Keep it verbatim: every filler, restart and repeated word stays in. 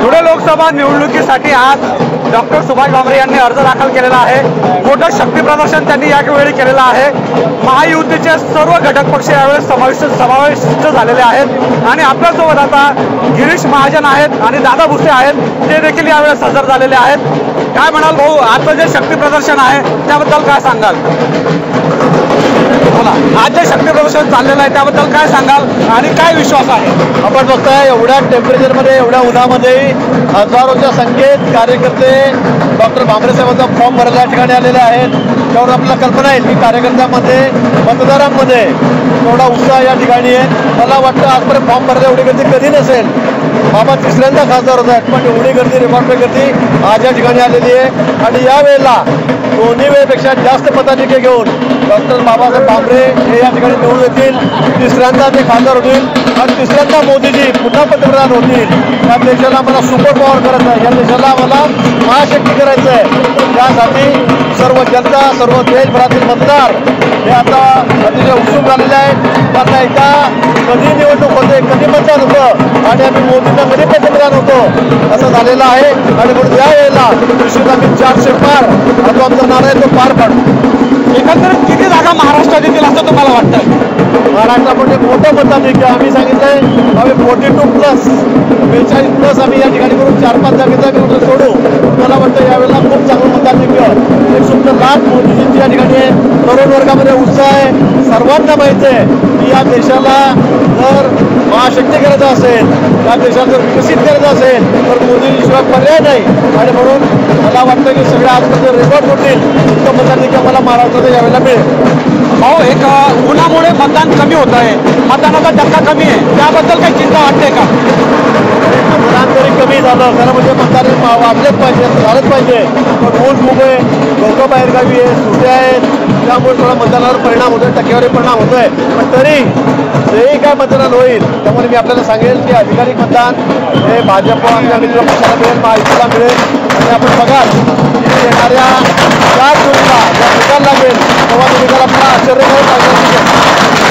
धुळे लोकसभा निवडणुकीसाठी आज डॉक्टर सुभाष भामरे यांनी अर्ज दाखल केलेला आहे। मोठं शक्ती प्रदर्शन त्यांनी यावेळी केलेलं आहे। महायुतीचे सर्व घटक पक्ष यावेळी समाविष्ट समाविष्ट झालेले आहेत आणि आपल्यासोबत आता गिरीश महाजन आहेत आणि दादा भुसे आहेत, ते देखील यावेळेस हजर झालेले आहेत। काय म्हणाल भाऊ, आजचं जे शक्ती प्रदर्शन आहे त्याबद्दल काय सांगाल? बोला, आज जे शक्ती प्रदर्शन चाललेलं आहे त्याबद्दल काय सांगाल आणि काय विश्वास आहे? आपण बघताय एवढ्या टेम्परेचरमध्ये, एवढ्या उन्हामध्ये हजारोच्या संख्येत कार्यकर्ते डॉक्टर भामरे साहेबांचा फॉर्म भरायला या ठिकाणी आलेले आहेत। त्यावर आपल्याला कल्पना येईल की कार्यकर्त्यांमध्ये, मतदारांमध्ये एवढा उत्साह या ठिकाणी आहे। मला वाटतं आजपर्यंत फॉर्म भरायला एवढी गर्दी कधी नसेल। बाबा तिसऱ्यांदा खासदार होत आहेत, पण एवढी गर्दी, रेकॉर्ड गर्दी आज या ठिकाणी आलेली आहे। आणि यावेळेला दोन्ही वेळेपेक्षा जास्त मताधिक्य घेऊन डॉक्टर बाबासाहेब भामरे हे या ठिकाणी निवडून येतील। तिसऱ्यांदा ते खासदार होतील आणि तिसऱ्यांदा मोदीजी पुन्हा पंतप्रधान होतील। या देशाला मला सुपर पॉवर करायचं आहे, या देशाला मला महाशक्ती करायचं आहे। त्यासाठी सर्व जनता, सर्व देशभरातील मतदार हे आता अतिशय उत्सुक झालेले आहेत। आता एकदा कधी निवडणूक होते, कधी मतदान होतं आणि आम्ही मोदींना कधी पंतप्रधान होतो असं झालेलं आहे। आणि म्हणून या वेळेला निश्चित आम्ही चारशे पार हा जो आमचा नारा आहे तो पार पाडू। एकंदरीत किती जागा महाराष्ट्रात येतील असं तुम्हाला वाटतं? महाराष्ट्रामध्ये मोठं मताधिक्य आम्ही सांगितलंय, आम्ही फोर्टी टू प्लस बेचाळीस प्लस आम्ही या ठिकाणी करून चार पाच जागेचा करून सोडू। मला वाटतं यावेळेला खूप चांगलं मताधिक्य एक सुद्धा लाख मोदीजींची या ठिकाणी आहे। तरुण वर्गामध्ये उत्साह आहे। सर्वांना माहिती आहे की या देशाला जर महाशक्ती करायचं असेल, या देशाला जर विकसित करायचं असेल तर मोदींशिवाय पर्याय नाही। आणि म्हणून मला वाटतं की सगळ्या आजपर्यंत रेकॉर्ड होतील इतकं मताधिक्य मला महाराष्ट्रात यावेळेला मिळेल। भाऊ, एक उन्हामुळे मतदान कमी होत आहे, मतदानाचा टक्का कमी आहे, त्याबद्दल काही चिंता वाटते का? मतदान जरी कमी झालं त्याला म्हणजे मतदान वाढलेच पाहिजे, झालंच पाहिजे। पण ऊन खूप आहे, लोकं बाहेरगावी आहेत, सुट्ट्या आहेत, त्यामुळे थोडा मतदानावर परिणाम होतोय, टक्केवारी परिणाम होतोय। पण तरी जेही काय मतदान होईल त्यामुळे मी आपल्याला सांगेल की अधिकाधिक मतदान हे भाजप आमच्या मित्र पक्षाला मिळेल, महायुतीला मिळेल। आणि आपण बघाल की येणाऱ्या चार जूनला जेव्हा निकाल लागेल तेव्हा तो निकाल आपल्याला आश्चर्यकारक लागणार.